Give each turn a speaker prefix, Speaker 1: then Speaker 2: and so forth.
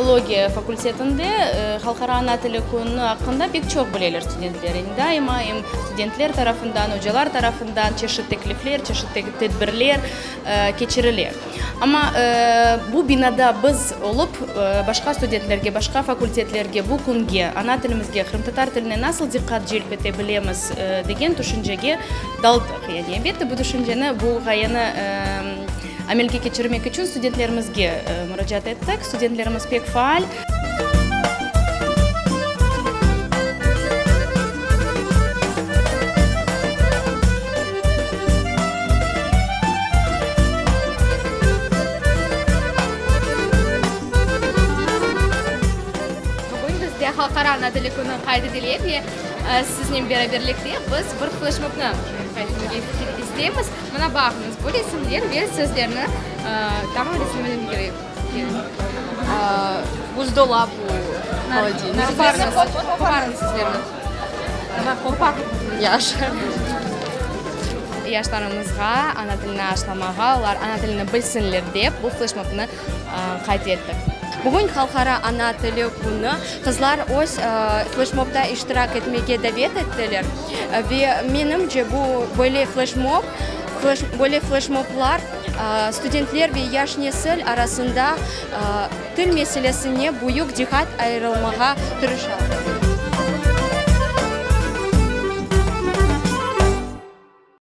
Speaker 1: филология факультетінде халқара ана тілі күні ақында бек çok білелер студентлер. Дайыма студентлер тарафından, hocalar tarafından çeşitli teklifler, çeşitli tedbirler geçirilir. Ama bu binada biz olup başka studentlerge, başka fakültetlerge bu kunge, ana tilimizge, Kırım Tatar tiline nasıl dikkat celbedebiliriz degen düşüncege daldık. Yani elbette bu düşünceni, bu gayeni amelge geçirmek için studentlerimizge müracaat ettik. Studentlerimiz pek faal.
Speaker 2: Халқара ана тілі күні қайда делеп, сізбен бәраберлікте біз бір флешмобны істейміз. Мына бағыңыз, бұл есімдер вен сөздерні тамам ресімдерім керек.
Speaker 3: Буздолапу, холодильник.
Speaker 2: Қопарыңыз сіздерді.
Speaker 3: Яша.
Speaker 2: Яштарымызға ана тіліні ашламаға, олар ана тіліні білсінлер деп, бұл флешмобны қайда еттік.
Speaker 3: Бүгін халқара ана тілі күні қызлар өз флешмобта иштирак етмеге дәвет еттілер. Менімше бұл бөле флешмоблар студентлер ве яш несіл арасында тіл мәселесіне бұйық дихат айырылмаға тұрышады.